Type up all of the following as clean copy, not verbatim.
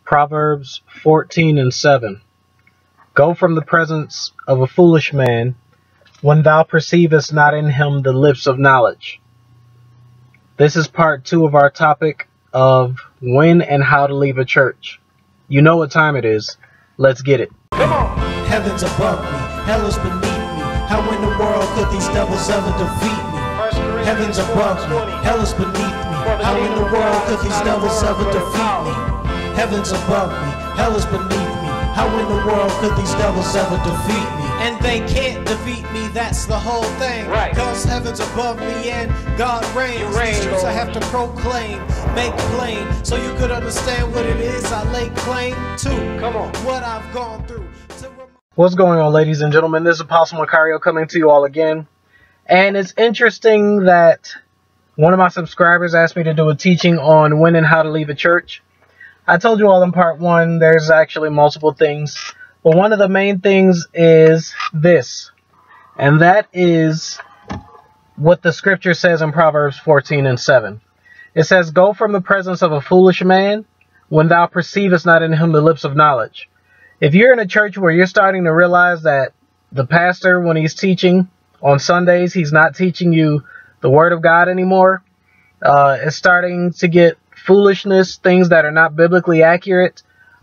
Proverbs 14:7. Go from the presence of a foolish man, when thou perceivest not in him the lips of knowledge. This is part 2 of our topic of when and how to leave a church. You know what time it is. Let's get it. Come on. Heaven's above me, hell is beneath me. How in the world could these devils ever defeat me? Heaven's above me, hell is beneath me. How in the world could these devils ever defeat me? Heaven's above me, hell is beneath me. How in the world could these devils ever defeat me? And they can't defeat me, that's the whole thing. Right. Cause heaven's above me and God reigns. These truths I have to proclaim, make plain, so you could understand what it is I lay claim to. Come on. What I've gone through. What's going on, ladies and gentlemen? This is Apostle Makhario coming to you all again. And it's interesting that one of my subscribers asked me to do a teaching on when and how to leave a church. I told you all in part 1, there's actually multiple things. But one of the main things is this. And that is what the scripture says in Proverbs 14:7. It says, go from the presence of a foolish man, when thou perceivest not in him the lips of knowledge. If you're in a church where you're starting to realize that the pastor, when he's teaching on Sundays, he's not teaching you the word of God anymore, it's starting to get foolishness, things that are not biblically accurate,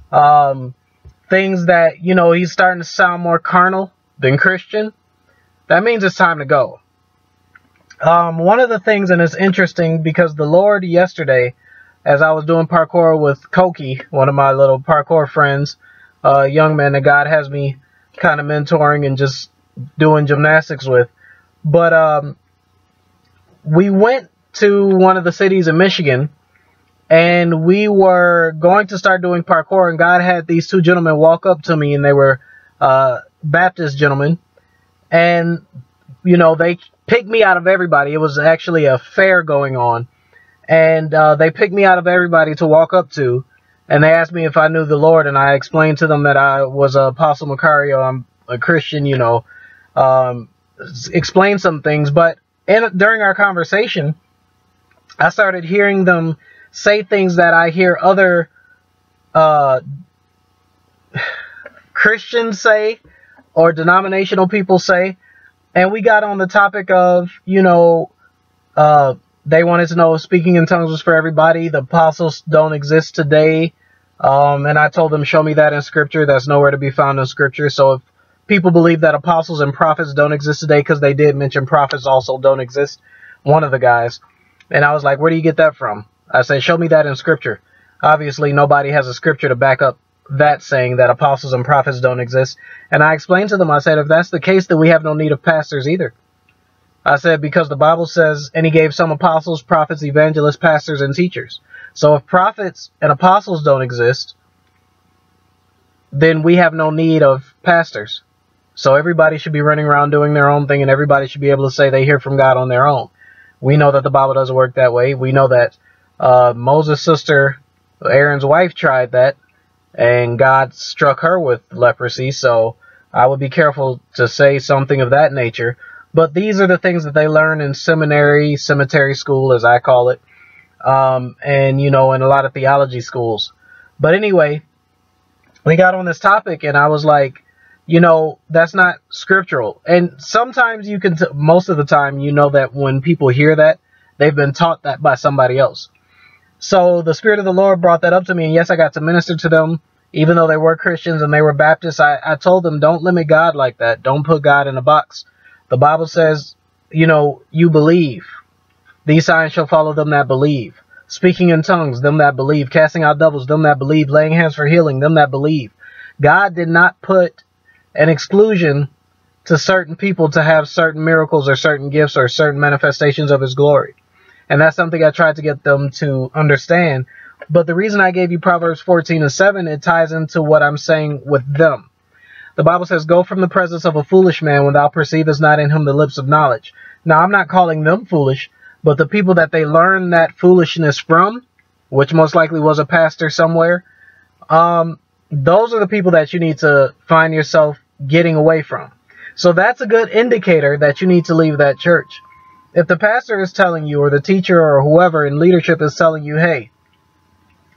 things that, he's starting to sound more carnal than Christian, that means it's time to go. One of the things, and it's interesting because the Lord yesterday, as I was doing parkour with Koki, one of my little parkour friends, young man that God has me kind of mentoring and just doing gymnastics with. But we went to one of the cities in Michigan, and we were going to start doing parkour, and God had these two gentlemen walk up to me, and they were Baptist gentlemen. And, they picked me out of everybody. It was actually a fair going on. And they picked me out of everybody to walk up to. And they asked me if I knew the Lord, and I explained to them that I was Apostle Makhario. I'm a Christian, explained some things. But during our conversation, I started hearing them say things that I hear other Christians say or denominational people say. And we got on the topic of, they wanted to know if speaking in tongues was for everybody. The apostles don't exist today. And I told them, show me that in scripture. That's nowhere to be found in scripture. So if people believe that apostles and prophets don't exist today, because they did mention prophets also don't exist, one of the guys. And I was like, where do you get that from? I said, show me that in scripture. Obviously, nobody has a scripture to back up that saying that apostles and prophets don't exist. And I explained to them, I said, if that's the case, then we have no need of pastors either. I said, because the Bible says, and he gave some apostles, prophets, evangelists, pastors, and teachers. So if prophets and apostles don't exist, then we have no need of pastors. So everybody should be running around doing their own thing, and everybody should be able to say they hear from God on their own. We know that the Bible doesn't work that way. We know that Moses' sister, Aaron's wife, tried that, and God struck her with leprosy. So I would be careful to say something of that nature. But these are the things that they learn in cemetery school, as I call it, and, in a lot of theology schools. But anyway, we got on this topic, and I was like, that's not scriptural. And sometimes you can, most of the time, that when people hear that, they've been taught that by somebody else. So the Spirit of the Lord brought that up to me, and yes, I got to minister to them, even though they were Christians and they were Baptists. I told them, don't limit God like that. Don't put God in a box. The Bible says, you believe. These signs shall follow them that believe. Speaking in tongues, them that believe. Casting out devils, them that believe. Laying hands for healing, them that believe. God did not put an exclusion to certain people to have certain miracles or certain gifts or certain manifestations of his glory. And that's something I tried to get them to understand. But the reason I gave you Proverbs 14:7, it ties into what I'm saying with them. The Bible says, go from the presence of a foolish man when thou perceivest not in him the lips of knowledge. Now, I'm not calling them foolish, but the people that they learn that foolishness from, which most likely was a pastor somewhere, those are the people that you need to find yourself getting away from. So that's a good indicator that you need to leave that church. If the pastor is telling you, or the teacher, or whoever in leadership is telling you, hey,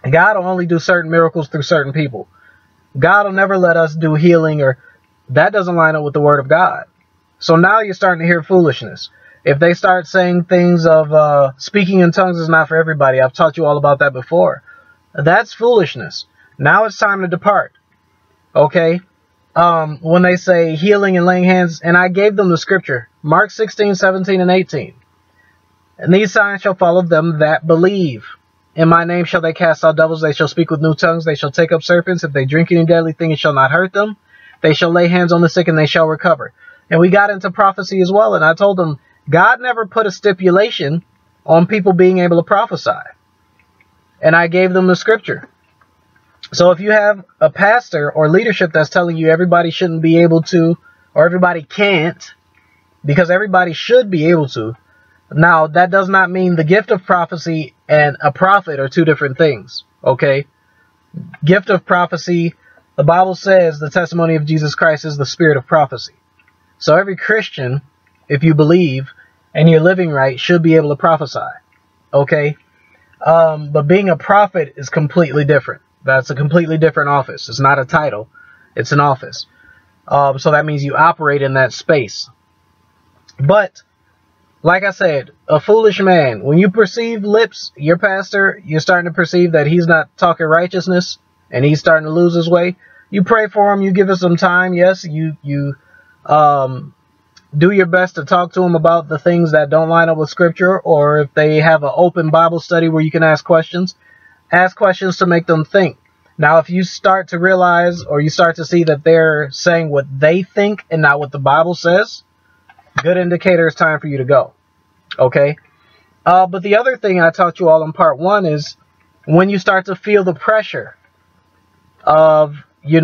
God will only do certain miracles through certain people. God will never let us do healing, or that doesn't line up with the word of God. So now you're starting to hear foolishness. If they start saying things of speaking in tongues is not for everybody, I've taught you all about that before. That's foolishness. Now it's time to depart. Okay? When they say healing and laying hands, and I gave them the scripture, Mark 16, 17, and 18. And these signs shall follow them that believe. In my name shall they cast out devils, they shall speak with new tongues, they shall take up serpents, if they drink any deadly thing it shall not hurt them. They shall lay hands on the sick and they shall recover. And we got into prophecy as well, and I told them, God never put a stipulation on people being able to prophesy. And I gave them the scripture. So if you have a pastor or leadership that's telling you everybody shouldn't be able to, or everybody can't, because everybody should be able to, now that does not mean the gift of prophecy and a prophet are two different things. Okay? Gift of prophecy, the Bible says the testimony of Jesus Christ is the spirit of prophecy. So every Christian, if you believe and you're living right, should be able to prophesy. Okay? But being a prophet is completely different. That's a completely different office. It's not a title. It's an office. So that means you operate in that space. But, like I said, a foolish man, when you perceive lips, your pastor, you're starting to perceive that he's not talking righteousness and he's starting to lose his way. You pray for him. You give him some time. Yes, you do your best to talk to them about the things that don't line up with scripture, or if they have an open Bible study where you can ask questions to make them think. Now, if you start to realize, or you start to see that they're saying what they think and not what the Bible says, good indicator it's time for you to go. Okay? But the other thing I taught you all in part 1 is when you start to feel the pressure of,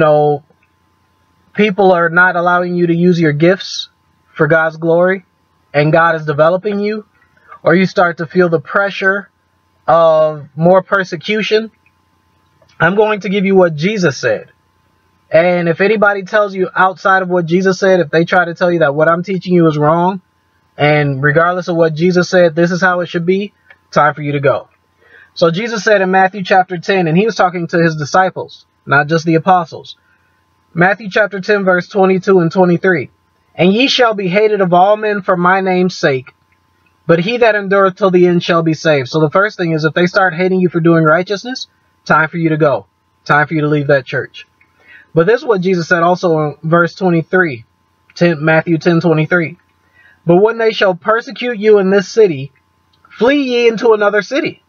people are not allowing you to use your gifts for God's glory, and God is developing you, or you start to feel the pressure of more persecution, I'm going to give you what Jesus said. And if anybody tells you outside of what Jesus said, if they try to tell you that what I'm teaching you is wrong, and regardless of what Jesus said, this is how it should be, time for you to go. So Jesus said in Matthew chapter 10, and he was talking to his disciples, not just the apostles. Matthew chapter 10, verse 22 and 23. And ye shall be hated of all men for my name's sake, but he that endureth till the end shall be saved. So the first thing is, if they start hating you for doing righteousness, time for you to go. Time for you to leave that church. But this is what Jesus said also in verse 23, Matthew 10:23. But when they shall persecute you in this city, flee ye into another city,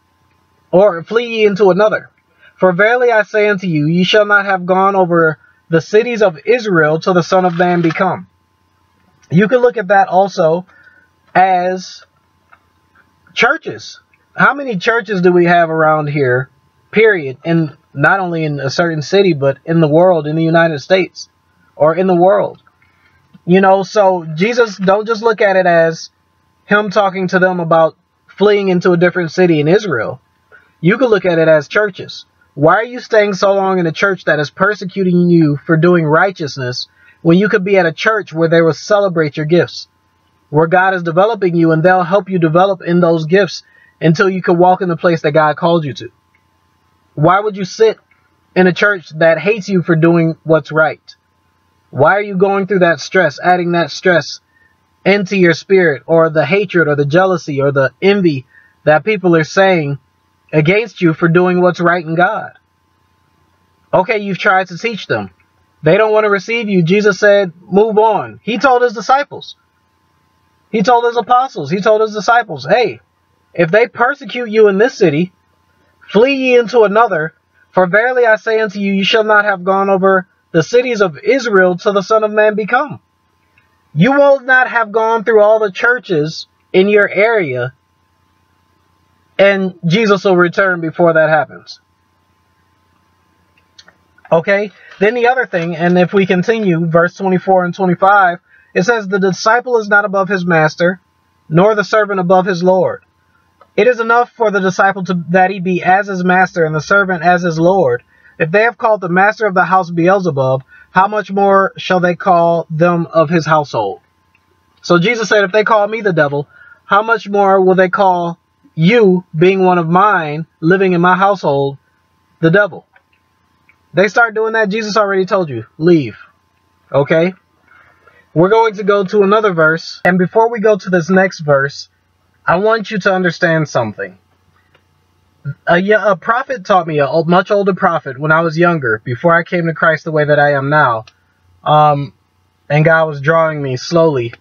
or flee ye into another. For verily I say unto you, ye shall not have gone over the cities of Israel till the Son of Man be come. You can look at that also as churches. How many churches do we have around here, period, and not only in a certain city, but in the world, in the United States, or in the world? So Jesus, don't just look at it as him talking to them about fleeing into a different city in Israel. You could look at it as churches. Why are you staying so long in a church that is persecuting you for doing righteousness when you could be at a church where they will celebrate your gifts, where God is developing you and they'll help you develop in those gifts until you can walk in the place that God called you to? Why would you sit in a church that hates you for doing what's right? Why are you going through that stress, adding that stress into your spirit, or the hatred or the jealousy or the envy that people are saying against you for doing what's right in God? Okay, you've tried to teach them. They don't want to receive you. Jesus said, move on. He told his disciples. He told his apostles. He told his disciples, hey, if they persecute you in this city, flee ye into another. For verily I say unto you, you shall not have gone over the cities of Israel till the Son of Man be come. You will not have gone through all the churches in your area, and Jesus will return before that happens. Okay, then the other thing, and if we continue, verse 24 and 25, it says, the disciple is not above his master, nor the servant above his Lord. It is enough for the disciple that he be as his master, and the servant as his Lord. If they have called the master of the house Beelzebub, how much more shall they call them of his household? So Jesus said, if they call me the devil, how much more will they call you, being one of mine, living in my household, the devil. They start doing that. Jesus already told you, leave. Okay? We're going to go to another verse. And before we go to this next verse, I want you to understand something. A prophet taught me, a much older prophet, when I was younger, before I came to Christ the way that I am now. And God was drawing me slowly.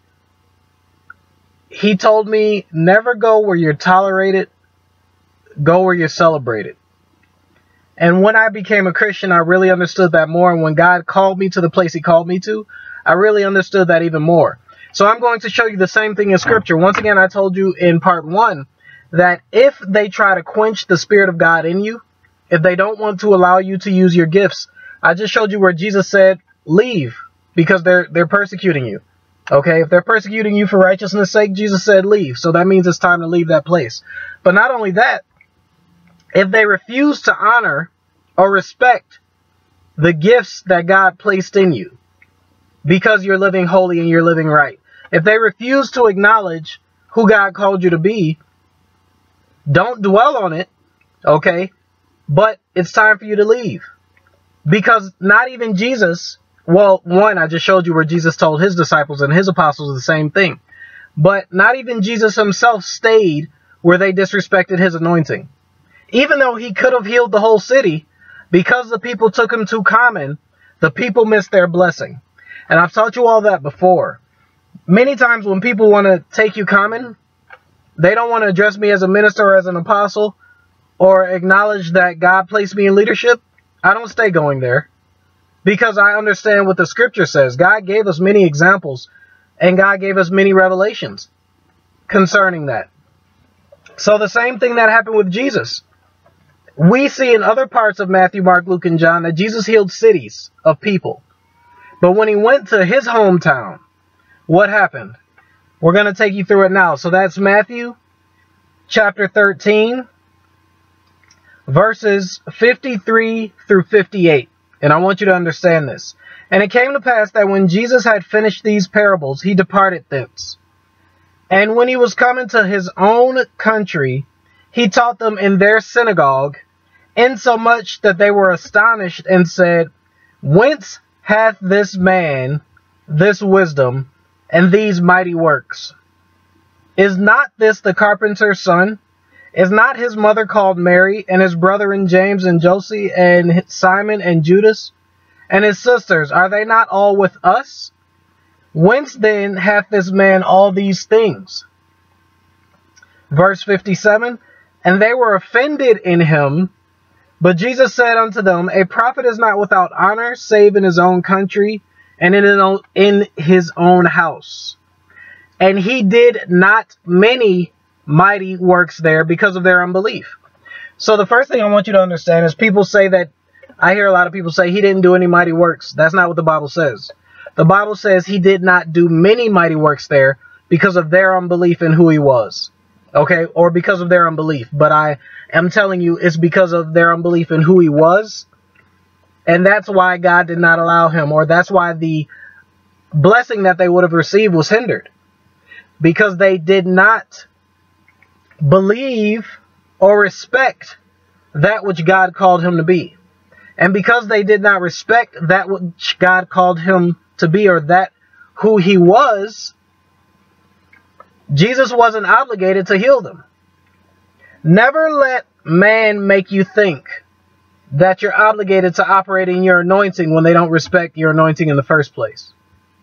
He told me, never go where you're tolerated, go where you're celebrated. And when I became a Christian, I really understood that more. And when God called me to the place he called me to, I really understood that even more. So I'm going to show you the same thing in Scripture. Once again, I told you in part 1 that if they try to quench the Spirit of God in you, if they don't want to allow you to use your gifts, I just showed you where Jesus said, leave, because they're persecuting you. Okay, if they're persecuting you for righteousness' sake, Jesus said leave. So that means it's time to leave that place. But not only that, if they refuse to honor or respect the gifts that God placed in you, because you're living holy and you're living right, if they refuse to acknowledge who God called you to be, don't dwell on it, okay? But it's time for you to leave. Because not even Jesus, well, one, I just showed you where Jesus told his disciples and his apostles the same thing. But not even Jesus himself stayed where they disrespected his anointing. Even though he could have healed the whole city, because the people took him too common, the people missed their blessing. And I've taught you all that before. Many times when people want to take you common, they don't want to address me as a minister or as an apostle or acknowledge that God placed me in leadership. I don't stay going there because I understand what the scripture says. God gave us many examples and God gave us many revelations concerning that. So the same thing that happened with Jesus. We see in other parts of Matthew, Mark, Luke, and John that Jesus healed cities of people. But when he went to his hometown, what happened? We're going to take you through it now. So that's Matthew chapter 13, verses 53 through 58. And I want you to understand this. And it came to pass that when Jesus had finished these parables, he departed thence. And when he was come into his own country, he taught them in their synagogue, insomuch that they were astonished and said, whence hath this man this wisdom and these mighty works? Is not this the carpenter's son? Is not his mother called Mary, and his brethren James and Joseph, and Simon and Judas, and his sisters? Are they not all with us? Whence then hath this man all these things? Verse 57, and they were offended in him. But Jesus said unto them, a prophet is not without honor, save in his own country, and in his own house. And he did not many mighty works there because of their unbelief. So the first thing I want you to understand is people say that, I hear a lot of people say he didn't do any mighty works. That's not what the Bible says. The Bible says he did not do many mighty works there because of their unbelief in who he was. Okay, or because of their unbelief. But I am telling you it's because of their unbelief in who he was. And that's why God did not allow him, or that's why the blessing that they would have received was hindered. Because they did not believe or respect that which God called him to be. And because they did not respect that which God called him to be, or that who he was, Jesus wasn't obligated to heal them. Never let man make you think that you're obligated to operate in your anointing when they don't respect your anointing in the first place.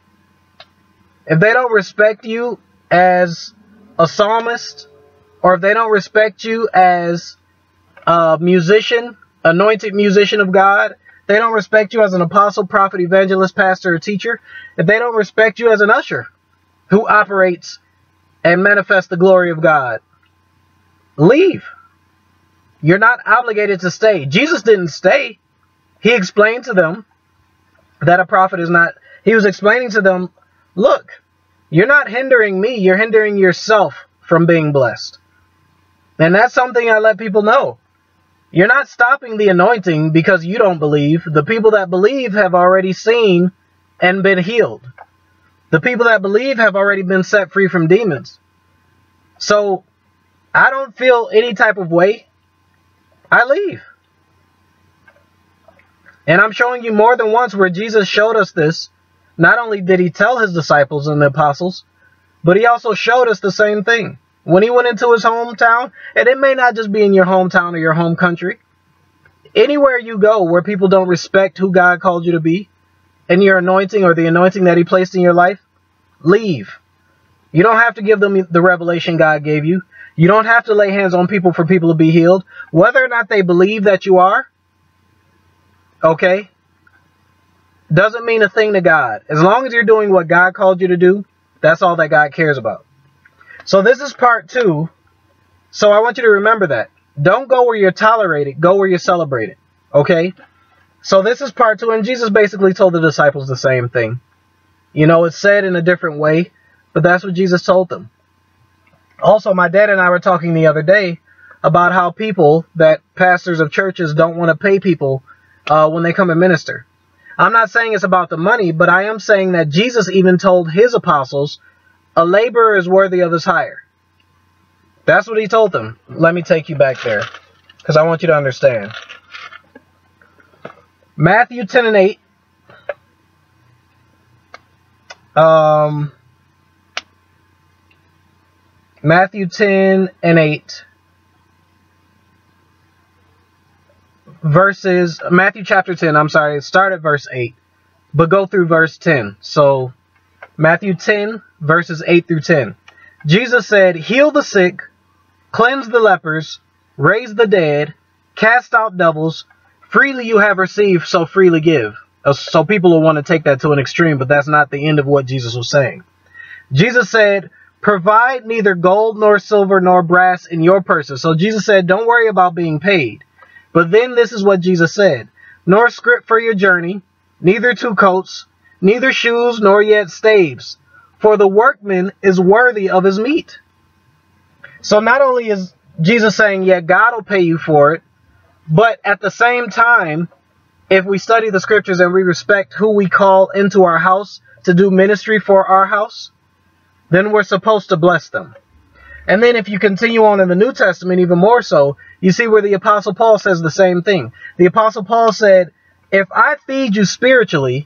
If they don't respect you as a psalmist, or if they don't respect you as a musician, anointed musician of God, they don't respect you as an apostle, prophet, evangelist, pastor, or teacher, if they don't respect you as an usher who operates and manifests the glory of God, leave. You're not obligated to stay. Jesus didn't stay. He explained to them that a prophet is not, he was explaining to them, look, you're not hindering me, you're hindering yourself from being blessed. And that's something I let people know. You're not stopping the anointing because you don't believe. The people that believe have already seen and been healed. The people that believe have already been set free from demons. So I don't feel any type of way. I leave. And I'm showing you more than once where Jesus showed us this. Not only did he tell his disciples and the apostles, but he also showed us the same thing. When he went into his hometown, and it may not just be in your hometown or your home country. Anywhere you go where people don't respect who God called you to be, and your anointing or the anointing that he placed in your life, leave. You don't have to give them the revelation God gave you. You don't have to lay hands on people for people to be healed. Whether or not they believe that you are, okay, doesn't mean a thing to God. As long as you're doing what God called you to do, that's all that God cares about. So this is part 2. So I want you to remember that. Don't go where you're tolerated. Go where you're celebrated. Okay? So this is part 2. And Jesus basically told the disciples the same thing. You know, it's said in a different way, but that's what Jesus told them. Also, my dad and I were talking the other day about how pastors of churches don't want to pay people when they come and minister. I'm not saying it's about the money, but I am saying that Jesus even told his apostles, a laborer is worthy of his hire. That's what he told them. Let me take you back there, because I want you to understand. Matthew 10 and 8. Matthew 10 and 8. Matthew chapter 10, I'm sorry, start at verse 8, but go through verse 10. So, Matthew 10, verses 8 through 10. Jesus said, heal the sick, cleanse the lepers, raise the dead, cast out devils, freely you have received, so freely give. So people will want to take that to an extreme, but that's not the end of what Jesus was saying. Jesus said, provide neither gold nor silver nor brass in your purses. So Jesus said, don't worry about being paid. But then this is what Jesus said, nor scrip for your journey, neither 2 coats, neither shoes, nor yet staves, for the workman is worthy of his meat. So not only is Jesus saying, yeah, God will pay you for it, but at the same time, if we study the scriptures and we respect who we call into our house to do ministry for our house, then we're supposed to bless them. And then if you continue on in the New Testament, even more so, you see where the Apostle Paul says the same thing. The Apostle Paul said, if I feed you spiritually,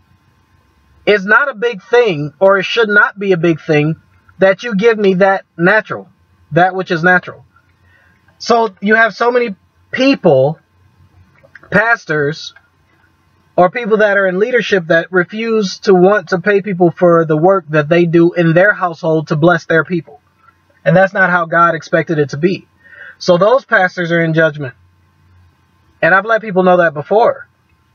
it's not a big thing, or it should not be a big thing, that you give me that which is natural. So you have so many people, pastors, or people that are in leadership that refuse to want to pay people for the work that they do in their household to bless their people. And that's not how God expected it to be. So those pastors are in judgment. And I've let people know that before.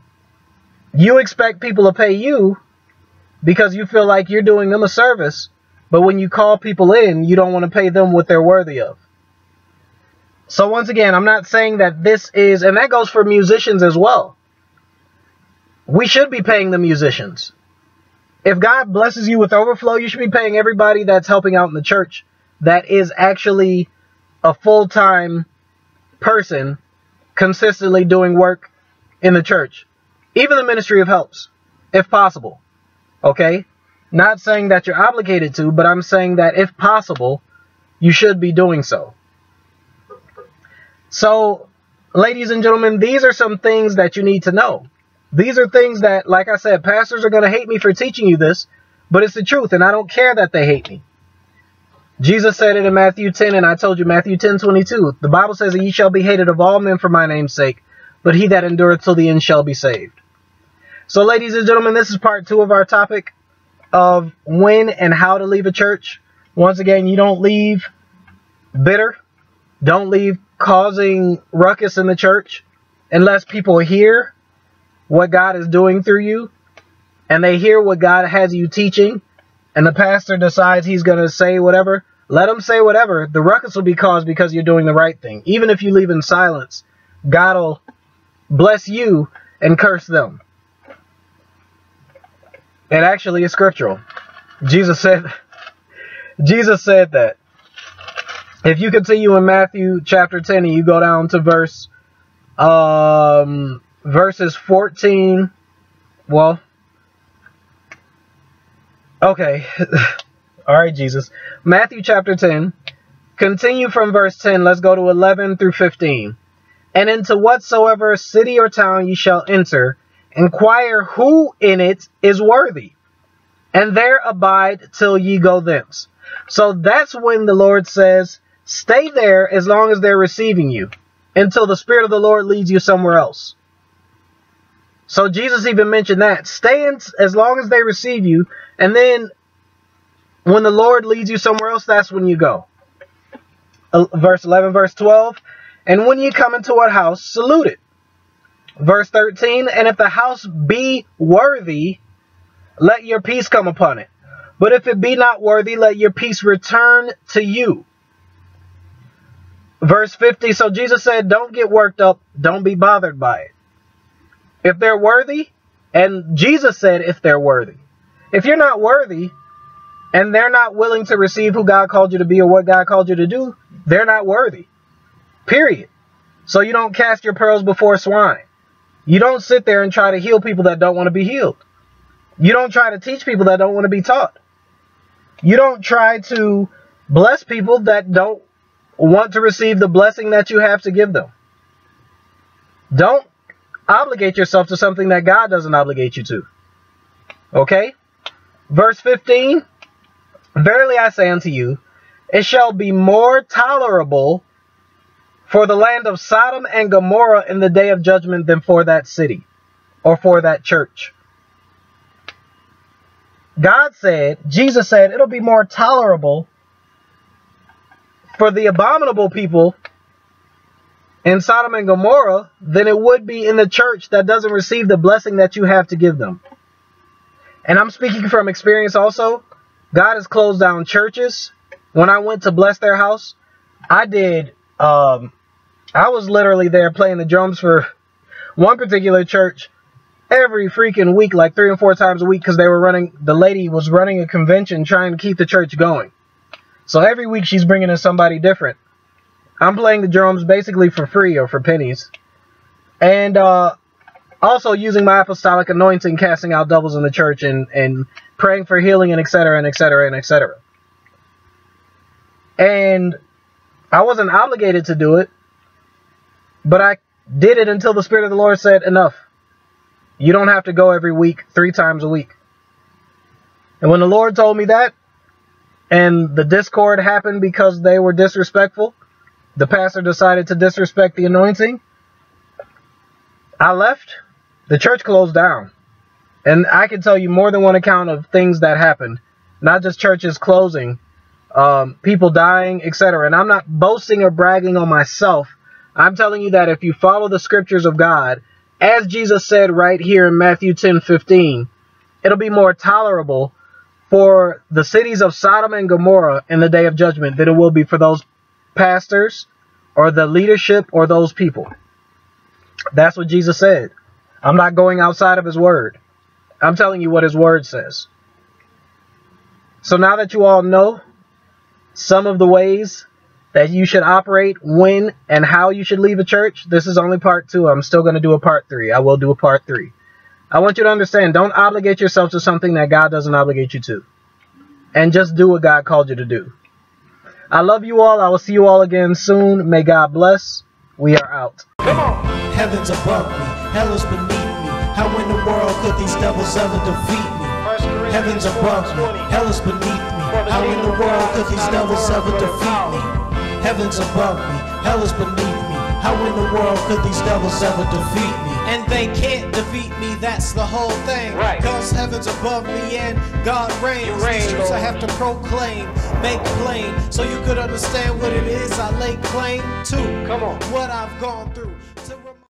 You expect people to pay you because you feel like you're doing them a service. But when you call people in, you don't want to pay them what they're worthy of. So once again, I'm not saying that this is, and that goes for musicians as well. We should be paying the musicians. If God blesses you with overflow, you should be paying everybody that's helping out in the church that is actually a full-time person consistently doing work in the church. Even the ministry of helps, if possible. Okay? Not saying that you're obligated to, but I'm saying that if possible, you should be doing so. So, ladies and gentlemen, these are some things that you need to know. These are things that, like I said, pastors are going to hate me for teaching you this, but it's the truth, and I don't care that they hate me. Jesus said it in Matthew 10, and I told you, Matthew 10:22. The Bible says that ye shall be hated of all men for my name's sake, but he that endureth till the end shall be saved. So, ladies and gentlemen, this is part 2 of our topic of when and how to leave a church. Once again, you don't leave bitter. Don't leave causing ruckus in the church unless people hear what God is doing through you and they hear what God has you teaching and the pastor decides he's going to say whatever. Let him say whatever. The ruckus will be caused because you're doing the right thing. Even if you leave in silence, God will bless you and curse them. It actually is scriptural. Jesus said that. If you continue in Matthew chapter 10 and you go down to verses 14, well, okay. All right, Jesus. Matthew chapter 10. Continue from verse 10. Let's go to 11 through 15. And into whatsoever city or town ye shall enter, inquire who in it is worthy, and there abide till ye go thence. So that's when the Lord says, stay there as long as they're receiving you, until the Spirit of the Lord leads you somewhere else. So Jesus even mentioned that. Stay in as long as they receive you, and then when the Lord leads you somewhere else, that's when you go. Verse 11, verse 12, and when ye come into a house, salute it. Verse 13, and if the house be worthy, let your peace come upon it. But if it be not worthy, let your peace return to you. Verse 50, so Jesus said, don't get worked up. Don't be bothered by it. If they're worthy, and Jesus said if they're worthy. If you're not worthy, and they're not willing to receive who God called you to be or what God called you to do, they're not worthy. Period. So you don't cast your pearls before swine. You don't sit there and try to heal people that don't want to be healed. You don't try to teach people that don't want to be taught. You don't try to bless people that don't want to receive the blessing that you have to give them. Don't obligate yourself to something that God doesn't obligate you to. Okay? Verse 15, verily I say unto you, it shall be more tolerable for the land of Sodom and Gomorrah in the day of judgment than for that city or for that church. God said, Jesus said, it'll be more tolerable for the abominable people in Sodom and Gomorrah than it would be in the church that doesn't receive the blessing that you have to give them. And I'm speaking from experience also. God has closed down churches. When I went to bless their house, I was literally there playing the drums for one particular church every freaking week, like 3 or 4 times a week, because the lady was running a convention trying to keep the church going. So every week she's bringing in somebody different. I'm playing the drums basically for free or for pennies. And also using my apostolic anointing, casting out devils in the church and praying for healing and etc. and etc. and etc. And I wasn't obligated to do it, but I did it until the Spirit of the Lord said, enough. You don't have to go every week, 3 times a week. And when the Lord told me that, and the discord happened because they were disrespectful, the pastor decided to disrespect the anointing, I left. The church closed down. And I can tell you more than one account of things that happened. Not just churches closing, people dying, etc. And I'm not boasting or bragging on myself. I'm telling you that if you follow the scriptures of God, as Jesus said right here in Matthew 10:15, it'll be more tolerable for the cities of Sodom and Gomorrah in the day of judgment than it will be for those pastors or the leadership or those people. That's what Jesus said. I'm not going outside of his word. I'm telling you what his word says. So now that you all know some of the ways that you should operate, when and how you should leave a church, this is only part 2. I'm still going to do a part 3. I will do a part 3. I want you to understand, don't obligate yourself to something that God doesn't obligate you to. And just do what God called you to do. I love you all. I will see you all again soon. May God bless. We are out. Come on. Heaven's above me, hell is beneath me. How in the world could these devils ever defeat me? Heaven's above me, hell is beneath me. How in the world could these devils ever defeat me? Heaven's above me, hell is beneath me. How in the world could these devils ever defeat me? And they can't defeat me, that's the whole thing. Right. Cause heaven's above me and God reigns. These truths I have to proclaim, make plain, so you could understand what it is I lay claim to. Come on. What I've gone through.